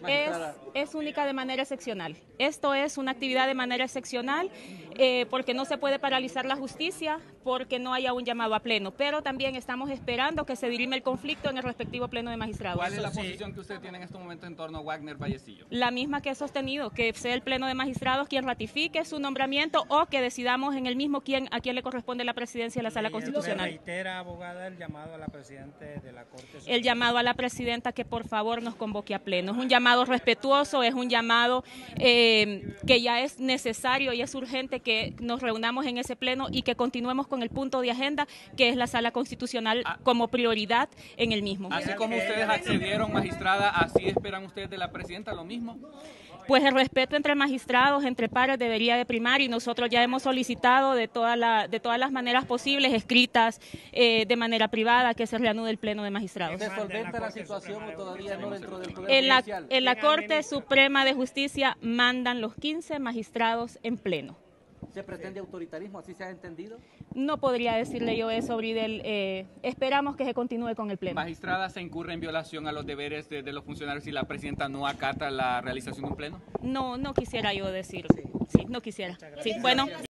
Es única de manera excepcional. Esto es una actividad de manera excepcional porque no se puede paralizar la justicia porque no haya un llamado a pleno, pero también estamos esperando que se dirime el conflicto en el respectivo pleno de magistrados. ¿Cuál es la posición que usted tiene en estos momentos en torno a Wagner Vallecillo? La misma que he sostenido, que sea el pleno de magistrados quien ratifique su nombramiento o que decidamos en el mismo a quién le corresponde la presidencia de la Sala Constitucional. ¿Reitera, abogada, el llamado a la presidenta de la Corte Suprema? El llamado a la presidenta que por favor nos convoque a pleno. Es un llamado respetuoso, es un llamado que ya es necesario y es urgente que nos reunamos en ese pleno y que continuemos con el punto de agenda que es la Sala Constitucional como prioridad en el mismo. Así como ustedes accedieron, magistrada, ¿así esperan ustedes de la presidenta lo mismo? Pues el respeto entre magistrados, entre pares, debería de primar y nosotros ya hemos solicitado de todas las maneras posibles, escritas, de manera privada, que se reanude el pleno de magistrados. ¿Se solventa la situación o todavía no dentro del Poder Judicial? En la Corte Suprema de Justicia mandan los 15 magistrados en pleno. ¿Se pretende autoritarismo? ¿Así se ha entendido? No podría decirle yo eso, Bridel. Esperamos que se continúe con el pleno. ¿Magistrada se incurre en violación a los deberes de los funcionarios si la presidenta no acata la realización de un pleno? No quisiera yo decir. Sí, no quisiera. Sí, bueno.